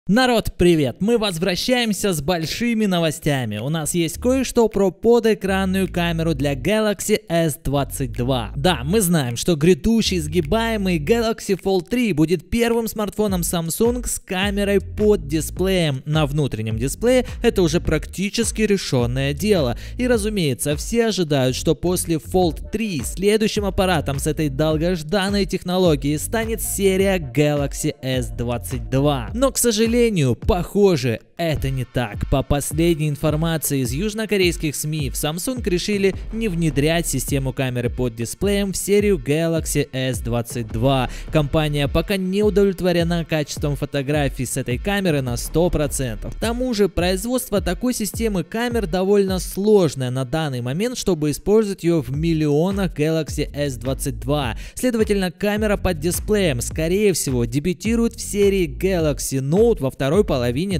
Народ, привет! Мы возвращаемся с большими новостями. У нас есть кое-что про подэкранную камеру для Galaxy S22. Да, мы знаем, что грядущий сгибаемый Galaxy Fold 3 будет первым смартфоном Samsung с камерой под дисплеем. На внутреннем дисплее это уже практически решенное дело. И разумеется, все ожидают, что после Fold 3 следующим аппаратом с этой долгожданной технологией станет серия Galaxy S22. Но, к сожалению, похоже, это не так. По последней информации из южнокорейских СМИ, в Samsung решили не внедрять систему камеры под дисплеем в серию Galaxy S22. Компания пока не удовлетворена качеством фотографий с этой камеры на 100%. К тому же, производство такой системы камер довольно сложное на данный момент, чтобы использовать ее в миллионах Galaxy S22. Следовательно, камера под дисплеем, скорее всего, дебютирует в серии Galaxy Note во второй половине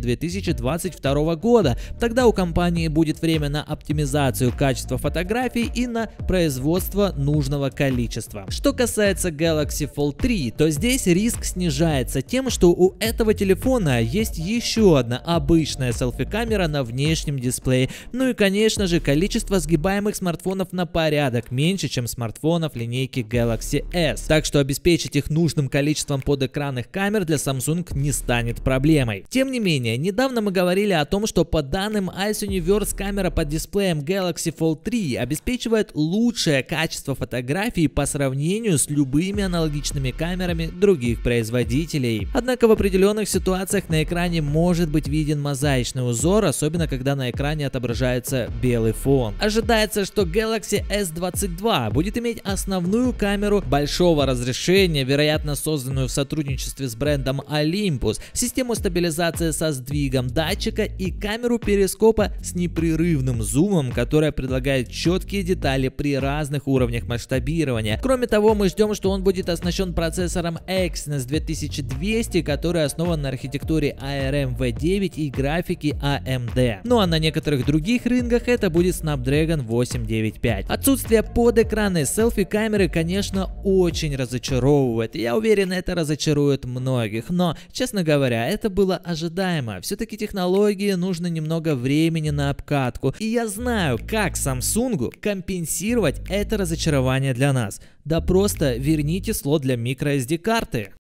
2022 года. Тогда у компании будет время на оптимизацию качества фотографий и на производство нужного количества. Что касается Galaxy Fold 3, то здесь риск снижается тем, что у этого телефона есть еще одна обычная селфи-камера на внешнем дисплее. Ну и, конечно же, количество сгибаемых смартфонов на порядок меньше, чем смартфонов линейки Galaxy S. Так что обеспечить их нужным количеством подэкранных камер для Samsung не станет проблемой. Тем не менее, недавно мы говорили о том, что по данным Ice Universe камера под дисплеем Galaxy Fold 3 обеспечивает лучшее качество фотографий по сравнению с любыми аналогичными камерами других производителей. Однако в определенных ситуациях на экране может быть виден мозаичный узор, особенно когда на экране отображается белый фон. Ожидается, что Galaxy S22 будет иметь основную камеру большого разрешения, вероятно созданную в сотрудничестве с брендом Olympus, систему стабилизации со сдвигом датчика и камеру перископа с непрерывным зумом, которая предлагает четкие детали при разных уровнях масштабирования. Кроме того, мы ждем, что он будет оснащен процессором Exynos 2200, который основан на архитектуре ARM V9 и графике AMD. Ну а на некоторых других рынках это будет Snapdragon 895. Отсутствие подэкранной селфи-камеры, конечно, очень разочаровывает. Я уверен, это разочарует многих, но, честно говоря, это было ожидаемо. Все-таки технологии нужно немного времени на обкатку. И я знаю, как Samsung компенсировать это разочарование для нас. Да просто верните слот для microSD карты.